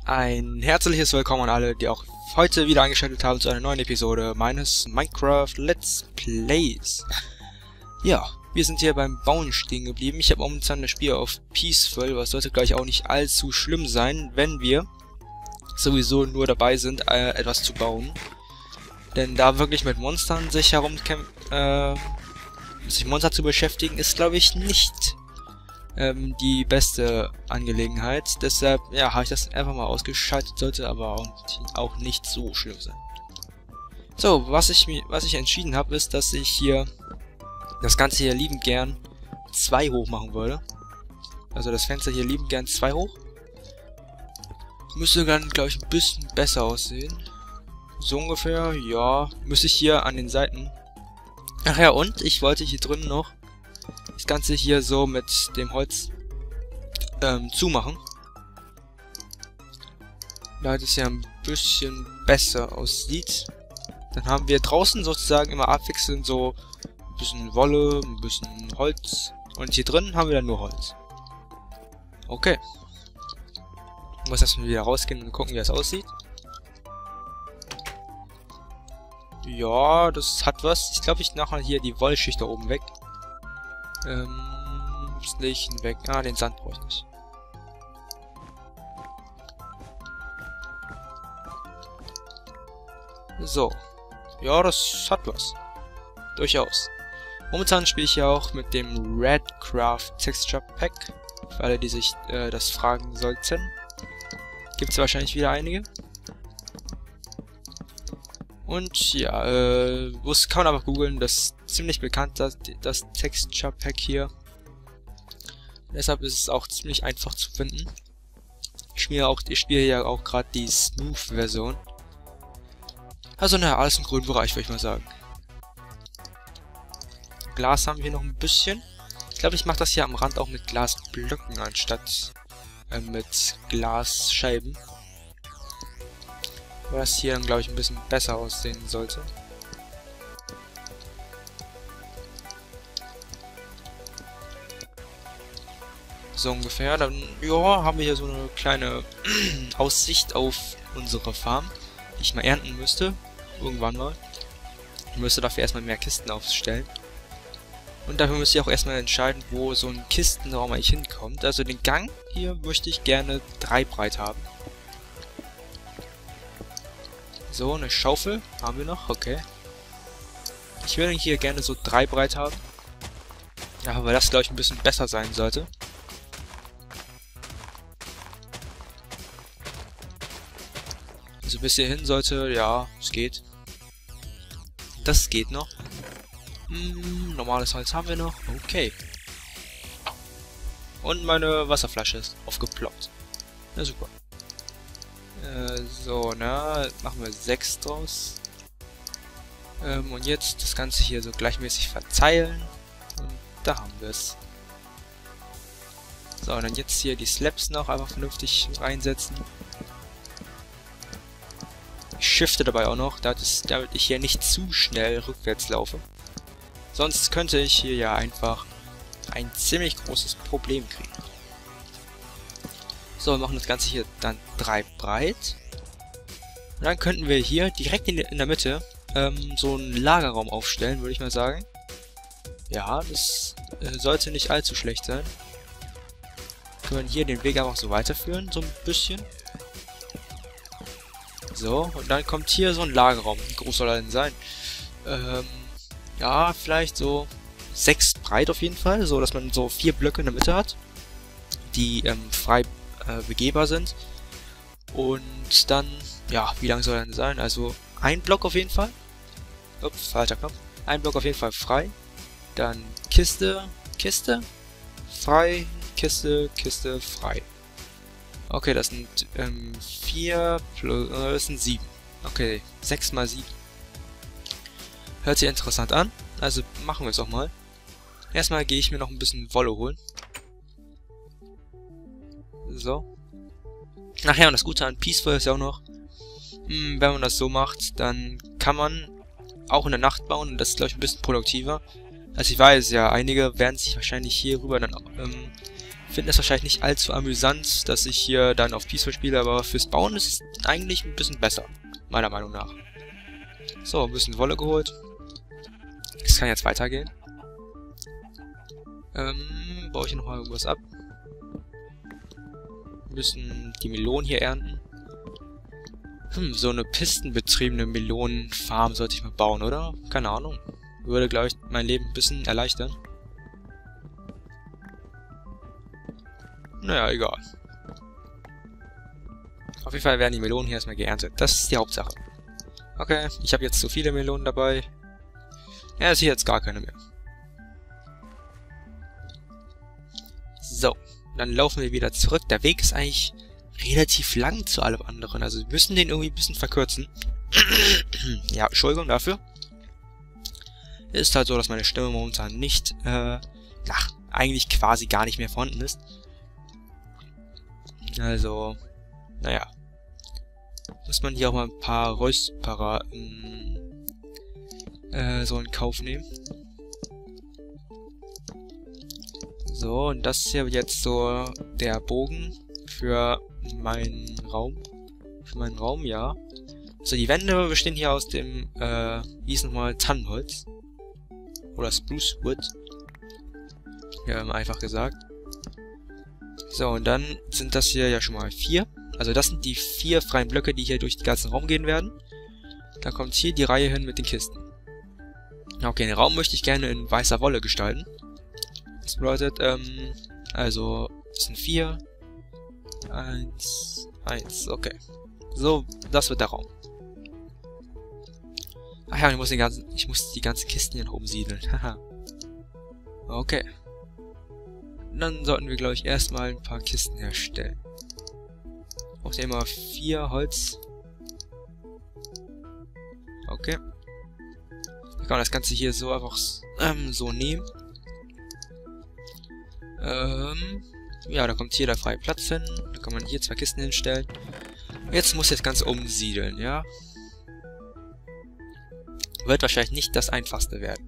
Ein herzliches Willkommen an alle, die auch heute wieder eingeschaltet haben zu einer neuen Episode meines Minecraft Let's Plays. Ja, wir sind hier beim Bauen stehen geblieben. Ich habe momentan das Spiel auf Peaceful, aber es sollte gleich auch nicht allzu schlimm sein, wenn wir sowieso nur dabei sind, etwas zu bauen. Denn da wirklich mit Monstern sich sich Monster zu beschäftigen, ist glaube ich nicht die beste Angelegenheit. Deshalb, ja, habe ich das einfach mal ausgeschaltet, sollte aber auch nicht so schlimm sein. So, was ich entschieden habe, ist, dass ich hier das Ganze hier liebend gern 2 hoch machen würde. Also das Fenster hier liebend gern 2 hoch. Müsste dann, glaube ich, ein bisschen besser aussehen. So ungefähr, ja. Müsste ich hier an den Seiten. Ach ja, und ich wollte hier drin noch das Ganze hier so mit dem Holz zumachen. Da es ja ein bisschen besser aussieht. Dann haben wir draußen sozusagen immer abwechselnd so ein bisschen Wolle, ein bisschen Holz. Und hier drin haben wir dann nur Holz. Okay. Ich muss erstmal wieder rausgehen und gucken, wie das aussieht. Ja, das hat was. Ich glaube, ich nachher hier die Wollschicht da oben weg. Das Licht weg. Ah, den Sand brauche ich nicht. So. Ja, das hat was. Durchaus. Momentan spiele ich ja auch mit dem Redcraft Texture Pack. Für alle, die sich das fragen sollten. Gibt es wahrscheinlich wieder einige. Und ja, kann man aber googeln, das ist ziemlich bekannt, das Texture Pack hier. Deshalb ist es auch ziemlich einfach zu finden. Ich spiele ja auch gerade die Smooth-Version. Also naja, alles im grünen Bereich, würde ich mal sagen. Glas haben wir noch ein bisschen. Ich glaube, ich mache das hier am Rand auch mit Glasblöcken anstatt mit Glasscheiben. Weil das hier dann, glaube ich, ein bisschen besser aussehen sollte. So ungefähr. Dann, ja, haben wir hier so eine kleine Aussicht auf unsere Farm, die ich mal ernten müsste. Irgendwann mal. Ich müsste dafür erstmal mehr Kisten aufstellen. Und dafür müsste ich auch erstmal entscheiden, wo so ein Kistenraum eigentlich hinkommt. Also den Gang hier möchte ich gerne 3 breit haben. So, eine Schaufel haben wir noch, okay. Ich würde hier gerne so 3 breit haben. Ja, weil das, glaube ich, ein bisschen besser sein sollte. Also bis hierhin sollte, ja, es geht. Das geht noch. Normales Holz haben wir noch, okay. Und meine Wasserflasche ist aufgeploppt. Na super. So, na, machen wir 6 draus. Und jetzt das Ganze hier so gleichmäßig verteilen. Und da haben wir es. So, und dann jetzt hier die Slabs noch einfach vernünftig reinsetzen. Ich shifte dabei auch noch, damit ich hier nicht zu schnell rückwärts laufe. Sonst könnte ich hier ja einfach ein ziemlich großes Problem kriegen. So, wir machen das Ganze hier dann 3 breit. Und dann könnten wir hier direkt in der Mitte so einen Lagerraum aufstellen, würde ich mal sagen. Ja, das sollte nicht allzu schlecht sein. Können wir hier den Weg einfach so weiterführen, so ein bisschen. So, und dann kommt hier so ein Lagerraum. Wie groß soll er denn sein? Ja, vielleicht so 6 breit auf jeden Fall, so dass man so 4 Blöcke in der Mitte hat, die frei begehbar sind. Und dann, ja, wie lang soll er denn sein? Also ein Block auf jeden Fall. Ups, falscher Knopf. Ein Block auf jeden Fall frei. Dann Kiste, Kiste, frei, Kiste, Kiste, frei. Okay, das sind 4 plus, das sind 7. Okay, 6 mal 7. Hört sich interessant an. Also machen wir es auch mal. Erstmal gehe ich mir noch ein bisschen Wolle holen. So. Ach ja, und das Gute an Peaceful ist ja auch noch, wenn man das so macht, dann kann man auch in der Nacht bauen und das ist, glaube ich, ein bisschen produktiver. Also ich weiß ja, einige werden sich wahrscheinlich hier rüber dann finden es wahrscheinlich nicht allzu amüsant, dass ich hier dann auf Peaceful spiele, aber fürs Bauen ist es eigentlich ein bisschen besser, meiner Meinung nach. So, ein bisschen Wolle geholt. Es kann jetzt weitergehen. Baue ich hier nochmal irgendwas ab. Wir müssen die Melonen hier ernten. So eine pistenbetriebene Melonenfarm sollte ich mal bauen, oder? Keine Ahnung. Würde, glaube ich, mein Leben ein bisschen erleichtern. Naja, egal. Auf jeden Fall werden die Melonen hier erstmal geerntet. Das ist die Hauptsache. Okay, ich habe jetzt zu viele Melonen dabei. Ja, ist hier jetzt gar keine mehr. So, dann laufen wir wieder zurück. Der Weg ist eigentlich relativ lang zu allem anderen. Also wir müssen den irgendwie ein bisschen verkürzen. Ja, Entschuldigung dafür. Ist halt so, dass meine Stimme momentan nicht, eigentlich quasi gar nicht mehr vorhanden ist. Also, naja. Muss man hier auch mal ein paar Räusperer so in Kauf nehmen. So, und das ist ja jetzt so der Bogen für meinen Raum. Für meinen Raum, ja. So, die Wände bestehen hier aus dem, wie ist nochmal, Tannenholz. Oder Spruce Wood. Ja, einfach gesagt. So, und dann sind das hier ja schon mal 4. Also das sind die 4 freien Blöcke, die hier durch den ganzen Raum gehen werden. Da kommt hier die Reihe hin mit den Kisten. Okay, den Raum möchte ich gerne in weißer Wolle gestalten. Das bedeutet, also, das sind 4. 1, okay. So, das wird der Raum. Ach ja, ich muss die ganzen Kisten hier umsiedeln. Haha. Okay. Dann sollten wir, glaube ich, erstmal ein paar Kisten herstellen. Braucht ihr immer 4 Holz. Okay. Dann kann man das Ganze hier so einfach so nehmen. Ja, da kommt hier der freie Platz hin. Da kann man hier 2 Kisten hinstellen. Jetzt muss ich das Ganze umsiedeln, ja. Wird wahrscheinlich nicht das Einfachste werden.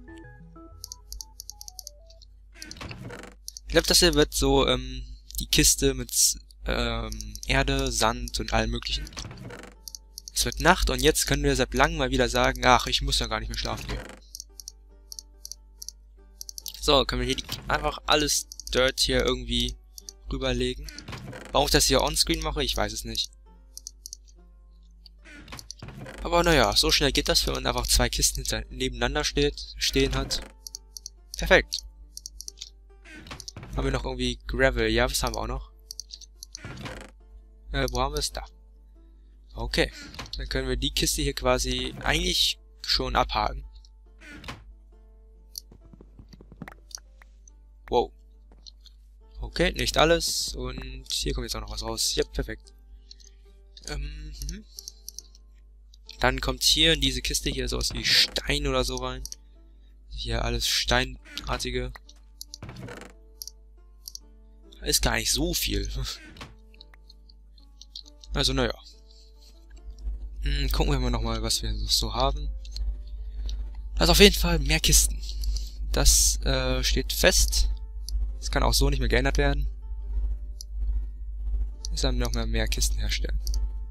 Ich glaube, das hier wird so, die Kiste mit, Erde, Sand und allem möglichen. Es wird Nacht und jetzt können wir seit langem mal wieder sagen, ach, ich muss ja gar nicht mehr schlafen gehen. So, können wir hier einfach alles Dirt hier irgendwie rüberlegen. Warum ich das hier onscreen mache, ich weiß es nicht. Aber naja, so schnell geht das, wenn man einfach 2 Kisten nebeneinander stehen hat. Perfekt. Haben wir noch irgendwie Gravel? Ja, was haben wir auch noch? Wo haben wir es? Da. Okay. Dann können wir die Kiste hier quasi eigentlich schon abhaken. Wow. Okay, nicht alles. Und hier kommt jetzt auch noch was raus. Ja, perfekt. Dann kommt hier in diese Kiste hier sowas wie Stein oder so rein. Hier alles Steinartige. Ist gar nicht so viel. Also, naja. Gucken wir mal nochmal, was wir so haben. Also auf jeden Fall mehr Kisten. Das steht fest. Das kann auch so nicht mehr geändert werden. Jetzt haben wir noch mehr Kisten herstellen.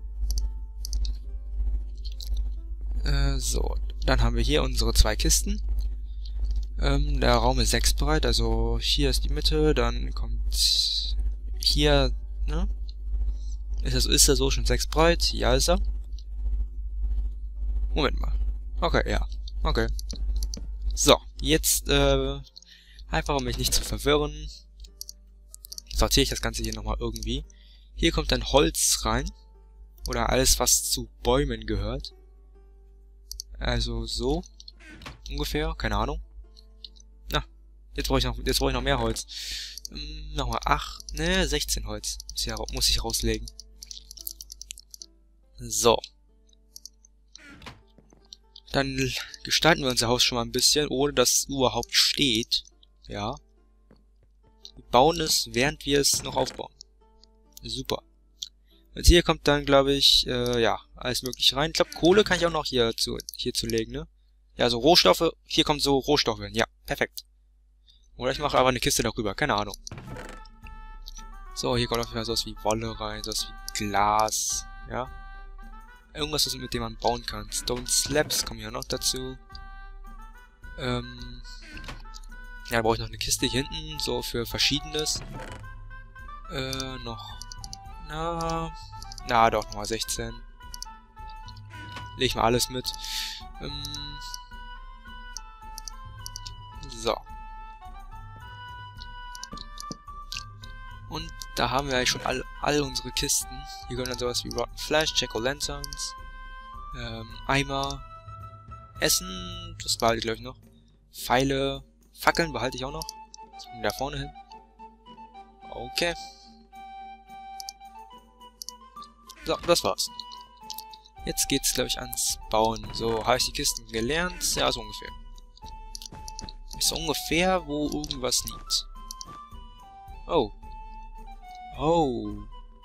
So, dann haben wir hier unsere 2 Kisten. Der Raum ist 6 breit, also hier ist die Mitte, dann kommt hier, ne? Ist er so schon 6 breit? Ja, ist er. Moment mal. Okay, ja. Okay. So, jetzt, einfach um mich nicht zu verwirren, sortiere ich das Ganze hier nochmal irgendwie. Hier kommt dann Holz rein. Oder alles, was zu Bäumen gehört. Also so. Ungefähr, keine Ahnung. Na, jetzt brauche ich noch mehr Holz. Nochmal 16 Holz. Muss ich rauslegen. So. Dann gestalten wir unser Haus schon mal ein bisschen, ohne dass es überhaupt steht. Ja. Wir bauen es, während wir es noch aufbauen. Super. Und hier kommt dann, glaube ich, ja, alles mögliche rein. Ich glaube, Kohle kann ich auch noch hier zu legen, ne? Ja, so Rohstoffe. Hier kommen so Rohstoffe hin. Ja, perfekt. Oder ich mache aber eine Kiste darüber. Keine Ahnung. So, hier kommt auf jeden Fall sowas wie Wolle rein, sowas wie Glas, ja. Irgendwas, mit dem man bauen kann. Stone Slabs kommen hier noch dazu. Ja, da brauche ich noch eine Kiste hier hinten, so für Verschiedenes. Noch. Na doch, nochmal 16. Leg ich mal alles mit. So. Und da haben wir eigentlich schon alle unsere Kisten. Hier können dann sowas wie Rotten Flash, Jack-O-Lanterns, Eimer, Essen, das behalte ich glaube ich noch. Pfeile, Fackeln behalte ich auch noch. Da vorne hin. Okay. So, das war's. Jetzt geht's glaube ich ans Bauen. So, habe ich die Kisten gelernt? Ja, so ungefähr. Ist so ungefähr, wo irgendwas liegt. Oh. Oh.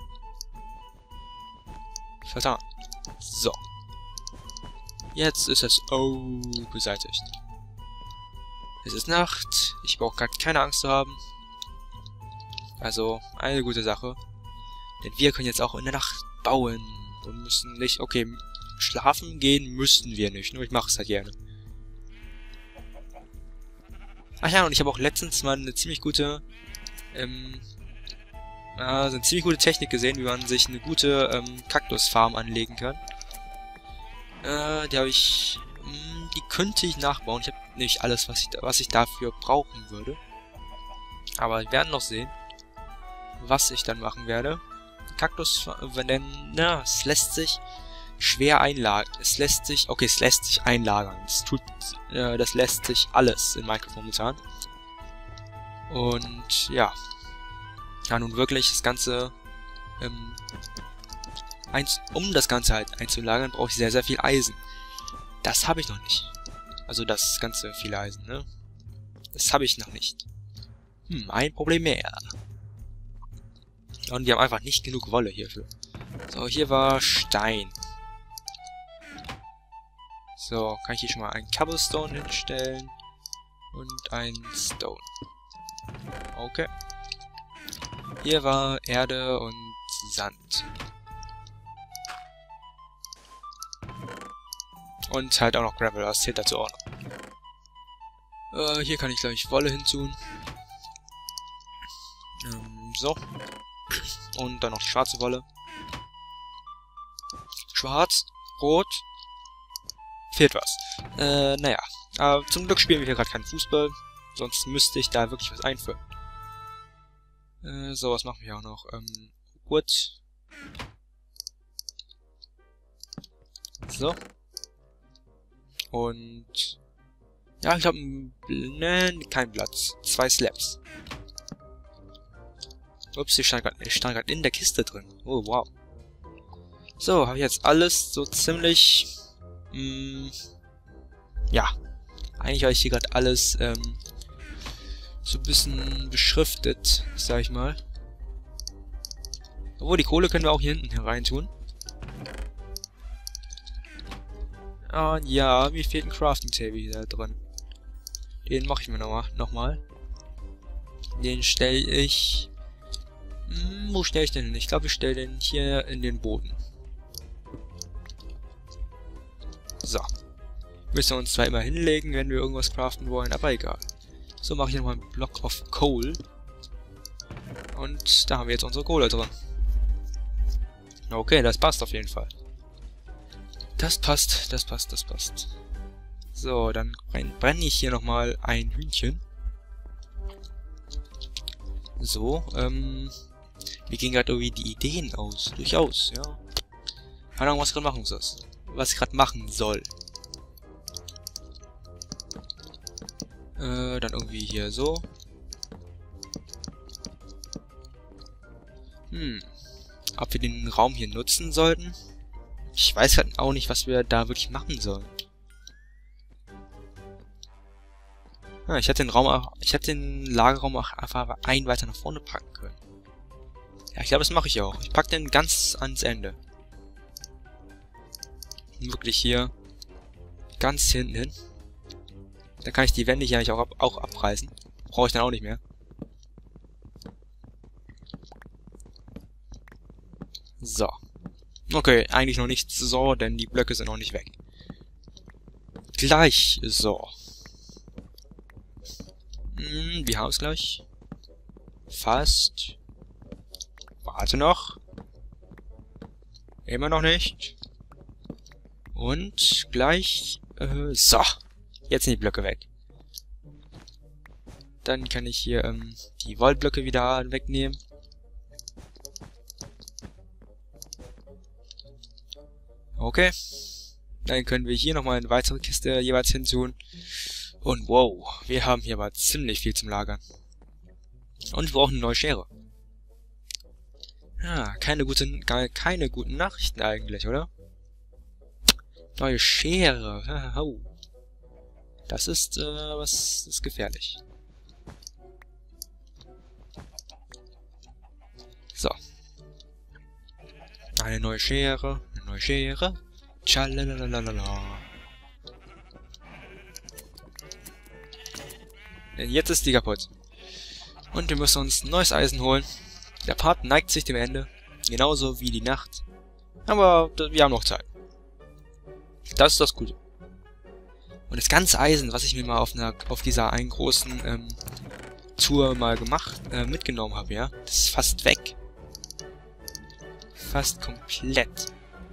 Verdammt. So. Jetzt ist es beseitigt. Es ist Nacht. Ich brauche gerade keine Angst zu haben. Also, eine gute Sache. Denn wir können jetzt auch in der Nacht bauen. Und müssen nicht... Okay, schlafen gehen müssten wir nicht. Nur ich mache es halt gerne. Ach ja, und ich habe auch letztens mal eine ziemlich gute... eine ziemlich gute Technik gesehen, wie man sich eine gute Kaktusfarm anlegen kann. Die habe ich... die könnte ich nachbauen. Ich habe nicht alles, was ich dafür brauchen würde. Aber wir werden noch sehen, was ich dann machen werde. Kaktusfarm, denn es lässt sich schwer einlagern. Es lässt sich einlagern. Das lässt sich alles in Minecraft momentan. Und ja. Ja, nun wirklich das Ganze, um das Ganze halt einzulagern, brauche ich sehr, sehr viel Eisen. Das habe ich noch nicht. Also das ganze viele Eisen, ne? Das habe ich noch nicht. Ein Problem mehr. Und wir haben einfach nicht genug Wolle hierfür. So, hier war Stein. So, kann ich hier schon mal einen Cobblestone hinstellen. Und ein Stone. Okay. Hier war Erde und Sand. Und halt auch noch Gravel, das zählt dazu auch noch. Hier kann ich gleich Wolle hinzun. So. Und dann noch die schwarze Wolle. Schwarz, rot. Fehlt was. Naja. Aber zum Glück spielen wir hier gerade keinen Fußball. Sonst müsste ich da wirklich was einführen. So, was machen wir auch noch? Wood. So. Und... ja, ich glaube, ne, kein Platz. 2 Slabs. Ups, ich stand gerade in der Kiste drin. Oh, wow. So, habe ich jetzt alles so ziemlich... ja. Eigentlich habe ich hier gerade alles, so ein bisschen beschriftet, sag ich mal. Obwohl, die Kohle können wir auch hier hinten hereintun. Und ja, mir fehlt ein Crafting Table da drin. Den mache ich mir nochmal. Den stelle ich... wo stelle ich den hin? Ich glaube, ich stelle den hier in den Boden. So. Müssen wir uns zwar immer hinlegen, wenn wir irgendwas craften wollen, aber egal. So, mache ich nochmal einen Block of Coal. Und da haben wir jetzt unsere Kohle drin. Okay, das passt auf jeden Fall. Das passt, das passt, das passt. So, dann brenne ich hier nochmal ein Hühnchen. So, mir gehen gerade irgendwie die Ideen aus. Durchaus, ja. Keine Ahnung, was ich gerade machen muss. Was ich gerade machen soll. Dann irgendwie hier so. Ob wir den Raum hier nutzen sollten? Ich weiß halt auch nicht, was wir da wirklich machen sollen. Ja, ich hätte den Lagerraum auch einfach einen weiter nach vorne packen können. Ja, ich glaube, das mache ich auch. Ich packe den ganz ans Ende. Wirklich hier ganz hinten hin. Da kann ich die Wände hier eigentlich auch abreißen. Brauche ich dann auch nicht mehr. So. Okay, eigentlich noch nicht so, denn die Blöcke sind noch nicht weg. Gleich so. Wir haben es gleich. Fast. Warte noch. Immer noch nicht. Und gleich. So. Jetzt sind die Blöcke weg. Dann kann ich hier die Wollblöcke wieder wegnehmen. Okay. Dann können wir hier nochmal eine weitere Kiste jeweils hinzutun. Und wow, wir haben hier aber ziemlich viel zum Lagern. Und wir brauchen eine neue Schere. Ja, keine guten Nachrichten eigentlich, oder? Neue Schere. Oh. Das ist, was ist gefährlich. So. Eine neue Schere. Eine neue Schere. Tschalalalala. Denn jetzt ist die kaputt. Und wir müssen uns neues Eisen holen. Der Part neigt sich dem Ende. Genauso wie die Nacht. Aber wir haben noch Zeit. Das ist das Gute. Und das ganze Eisen, was ich mir mal auf dieser einen großen Tour mal mitgenommen habe, ja, das ist fast weg. Fast komplett.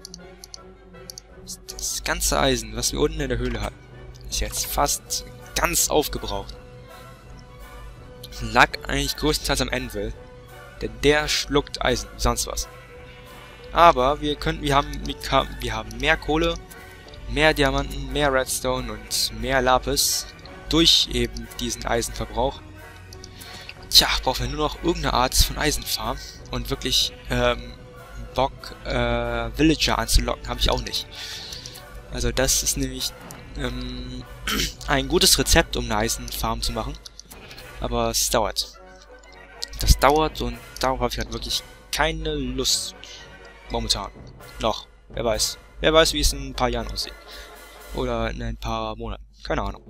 Das ganze Eisen, was wir unten in der Höhle hatten, ist jetzt fast ganz aufgebraucht. Lag eigentlich größtenteils am Anvil, denn der schluckt Eisen, wie sonst was. Aber wir haben mehr Kohle, mehr Diamanten, mehr Redstone und mehr Lapis durch eben diesen Eisenverbrauch. Tja, brauchen wir nur noch irgendeine Art von Eisenfarm und wirklich Bock, Villager anzulocken, habe ich auch nicht. Also das ist nämlich ein gutes Rezept, um eine Eisenfarm zu machen. Aber es dauert. Das dauert und darauf habe ich halt wirklich keine Lust. Momentan. Noch. Wer weiß. Wer weiß, wie es in ein paar Jahren aussieht. Oder in ein paar Monaten. Keine Ahnung.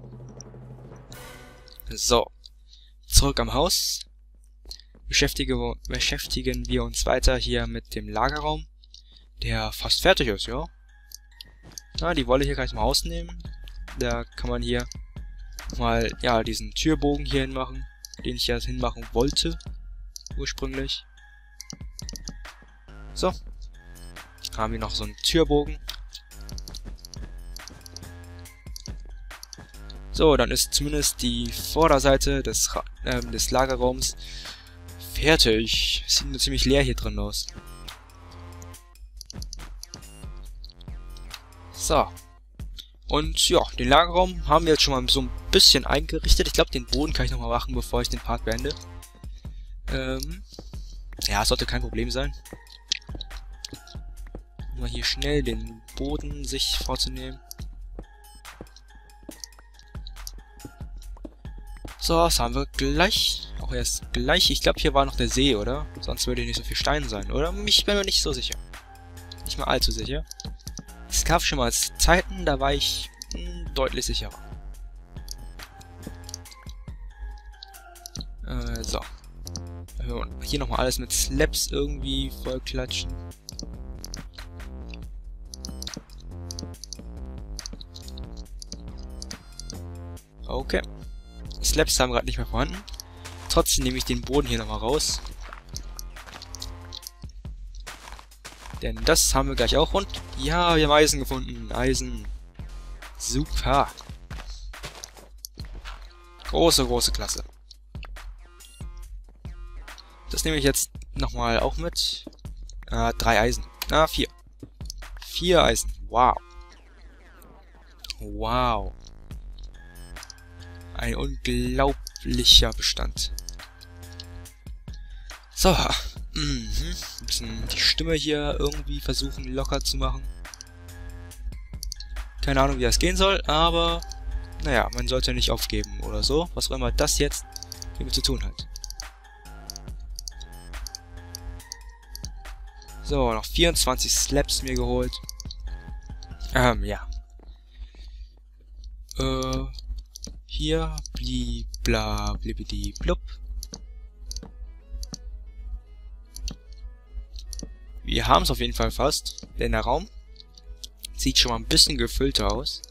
So. Zurück am Haus. Beschäftigen wir uns weiter hier mit dem Lagerraum. Der fast fertig ist, ja. Na, die Wolle hier kann ich mal ausnehmen. Da kann man hier mal, ja, diesen Türbogen hier hinmachen, den ich ja hinmachen wollte, ursprünglich. So. Haben wir noch so einen Türbogen. So, dann ist zumindest die Vorderseite des Lagerraums fertig. Sieht nur ziemlich leer hier drin aus. So. Und ja, den Lagerraum haben wir jetzt schon mal so ein bisschen eingerichtet. Ich glaube, den Boden kann ich nochmal machen, bevor ich den Part beende. Ja, sollte kein Problem sein. Mal hier schnell den Boden sich vorzunehmen. So, das haben wir gleich. Auch erst gleich. Ich glaube, hier war noch der See, oder? Sonst würde hier nicht so viel Stein sein, oder? Ich bin mir nicht so sicher. Nicht mal allzu sicher. Es gab schon mal Zeiten, da war ich deutlich sicherer. So. Hier nochmal alles mit Slabs irgendwie vollklatschen. Okay. Slabs haben wir gerade nicht mehr vorhanden. Trotzdem nehme ich den Boden hier nochmal raus. Denn das haben wir gleich auch. Und ja, wir haben Eisen gefunden. Eisen. Super. Große, große Klasse. Das nehme ich jetzt nochmal auch mit. 3 Eisen. 4. 4 Eisen. Wow. Wow. Ein unglaublicher Bestand. So. Ein bisschen die Stimme hier irgendwie versuchen locker zu machen. Keine Ahnung, wie das gehen soll, aber naja, man sollte nicht aufgeben oder so. Was auch immer das jetzt hiermit zu tun hat. So, noch 24 Slabs mir geholt. Ja. Hier, blibla, blibidi, blub. Wir haben es auf jeden Fall fast, denn der Raum sieht schon mal ein bisschen gefüllter aus.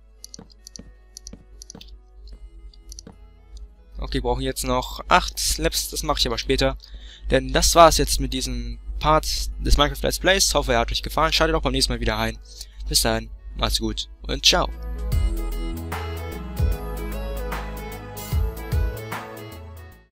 Okay, wir brauchen jetzt noch 8 Slaps, das mache ich aber später. Denn das war es jetzt mit diesem Part des Minecraft Let's Plays. Hoffe, er hat euch gefallen. Schaltet auch beim nächsten Mal wieder ein. Bis dahin, macht's gut und ciao.